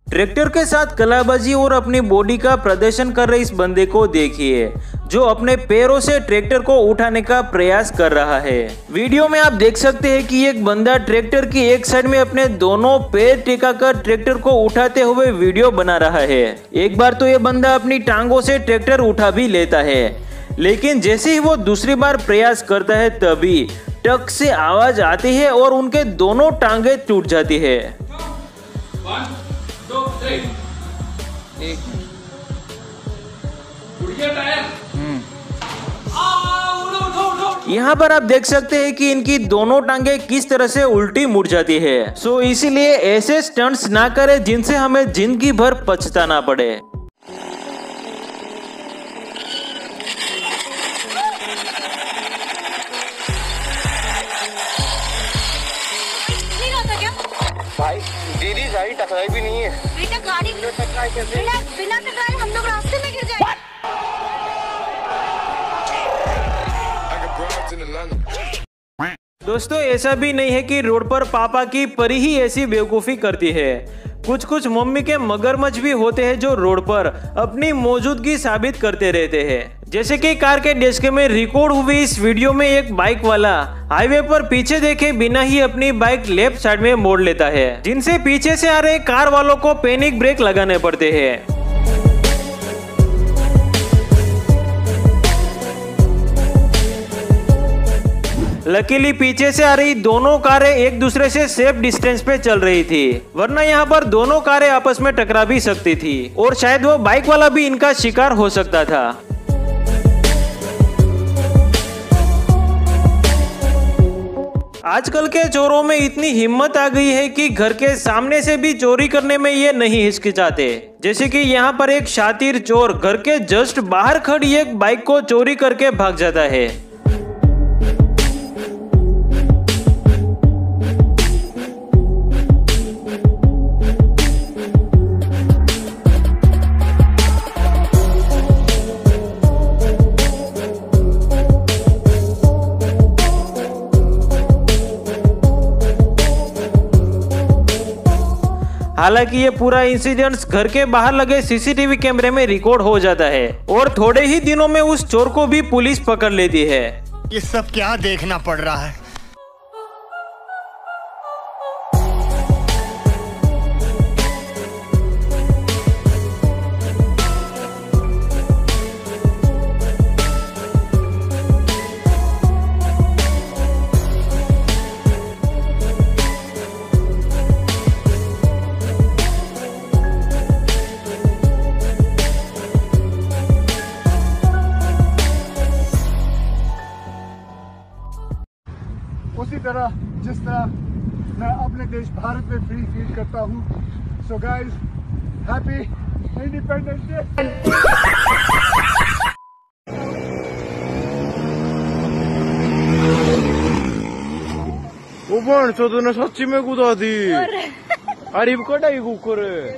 Tractor के साथ कलाबाजी और अपनी बॉडी का प्रदर्शन कर रहे इस बंदे को देखिए, जो अपने पैरों से ट्रैक्टर को उठाने का प्रयास कर रहा है। वीडियो में आप देख सकते हैं कि एक बंदा ट्रैक्टर की एक साइड में अपने दोनों पैर टिकाकर ट्रैक्टर को उठाते हुए वीडियो बना रहा है। एक बार तो ये बंदा अपनी टांगों से ट्रैक्टर उठा भी लेता है, लेकिन जैसे ही वो दूसरी बार प्रयास करता है तभी टक से आवाज आती है और उनके दोनों टांगे टूट जाती है। 1 2 3 यहाँ पर आप देख सकते हैं कि इनकी दोनों टांगे किस तरह से उल्टी मुड़ जाती है। सो इसीलिए ऐसे स्टंट्स ना करें जिनसे हमें जिंदगी भर पछताना पड़े। भाई दीदी गाड़ी टकराई भी नहीं है। बेटा गाड़ी बिना टकराए हम लोग रास्ते में गिर जाएंगे। दोस्तों ऐसा भी नहीं है कि रोड पर पापा की परी ही ऐसी बेवकूफी करती है। कुछ मम्मी के मगरमच्छ भी होते हैं जो रोड पर अपनी मौजूदगी साबित करते रहते हैं। जैसे कि कार के डेस्क में रिकॉर्ड हुई इस वीडियो में एक बाइक वाला हाईवे पर पीछे देखे बिना ही अपनी बाइक लेफ्ट साइड में मोड़ लेता है, जिनसे पीछे से आ रहे कार वालों को पैनिक ब्रेक लगाने पड़ते हैं। लकीली पीछे से आ रही दोनों कारें एक दूसरे से सेफ डिस्टेंस पे चल रही थी, वरना यहाँ पर दोनों कारें आपस में टकरा भी सकती थी और शायद वो बाइक वाला भी इनका शिकार हो सकता था। आजकल के चोरों में इतनी हिम्मत आ गई है कि घर के सामने से भी चोरी करने में ये नहीं हिचकिचाते। जैसे कि यहाँ पर एक शातिर चोर घर के जस्ट बाहर खड़ी एक बाइक को चोरी करके भाग जाता है। हालांकि ये पूरा इंसिडेंट घर के बाहर लगे सीसीटीवी कैमरे में रिकॉर्ड हो जाता है और थोड़े ही दिनों में उस चोर को भी पुलिस पकड़ लेती है। ये सब क्या देखना पड़ रहा है। उसी तरह जिस तरह मैं अपने देश भारत में फ्री फील करता हूँ। So guys, happy Independence Day. 오번 저도는 서쯤에 구다디. 아리 거다 이거 거를.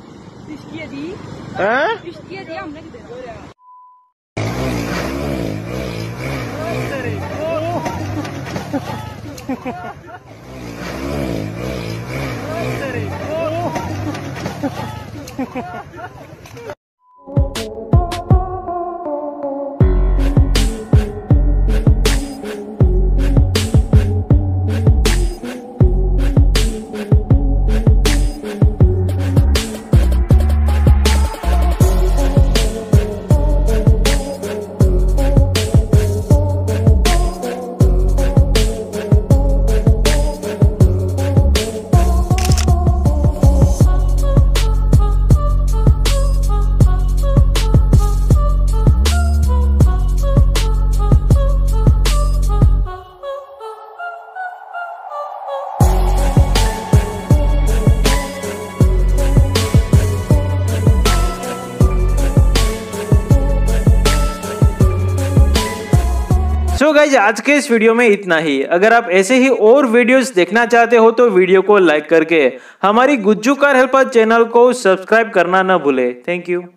So guys आज के इस वीडियो में इतना ही। अगर आप ऐसे ही और वीडियोस देखना चाहते हो तो वीडियो को लाइक करके हमारी गुज्जू कार हेल्पर चैनल को सब्सक्राइब करना न भूले। Thank you.